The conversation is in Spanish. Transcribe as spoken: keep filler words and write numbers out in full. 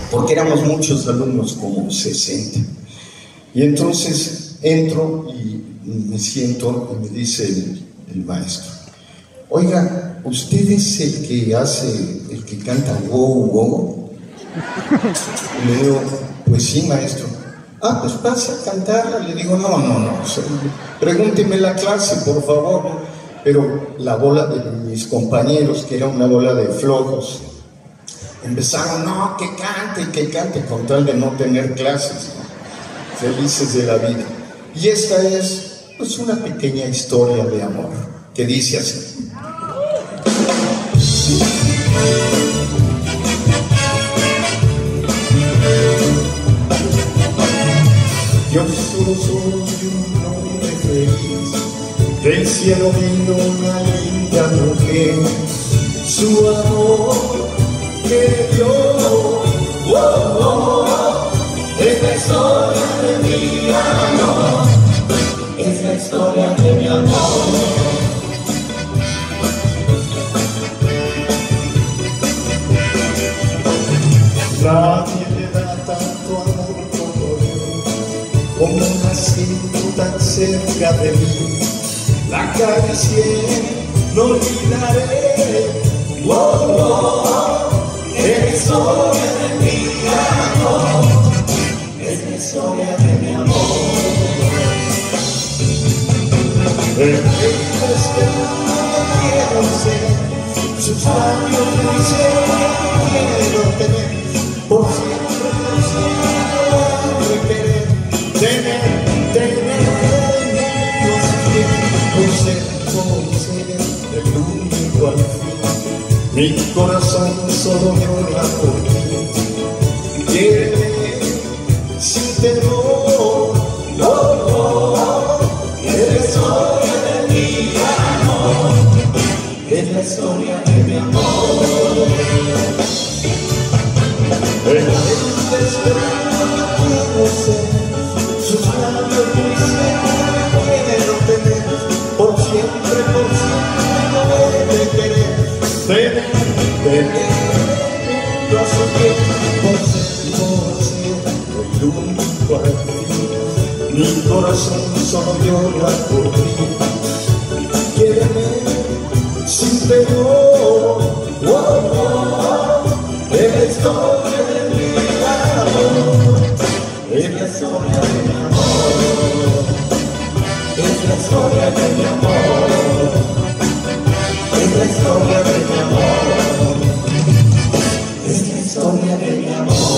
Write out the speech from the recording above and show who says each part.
Speaker 1: porque éramos muchos alumnos, como sesenta. Y entonces entro y me siento y me dice el, el maestro: oiga, ¿usted es el que hace, el que canta wow, wow? Y le digo: pues sí, maestro. Ah, pues pase a cantarla. Le digo: no, no, no, pregúnteme la clase, por favor. Pero la bola de mis compañeros, que era una bola de flojos, empezaron: no, que cante, que cante, con tal de no tener clases, ¿no? Felices de la vida. Y esta es, pues, una pequeña historia de amor, que dice así. Yo solo soy un hombre feliz, del cielo vino una linda mujer, su amor que dio, oh, oh, es la historia de mi amor, es la historia de mi amor. Nadie le da tanto amor como yo, como nacido tan cerca de mí, la acaricié, no olvidaré, oh, oh, es la historia de mi amor, es la historia de mi amor. El es que no quiero ser, sus labios muy quiero tener, por siempre, por siempre querer, tener, tener, por ser, por ser el único al fin. Mi corazón solo llora por ti. Quiéreme sin temor, oh, oh, es la historia de mi amor, es la historia de mi amor. El desesperado quiero ser, sus labios dulces quiero tener, por siempre, por siempre de querer, tener, tener junto a su piel, por ser, por ser el único al fin. Mi corazón solo llora por ti. Quiéreme sin temor, oh, oh, es la historia de mi amor, es la historia de mi amor, es la historia de mi amor, es la historia de mi amor, es la historia de mi amor.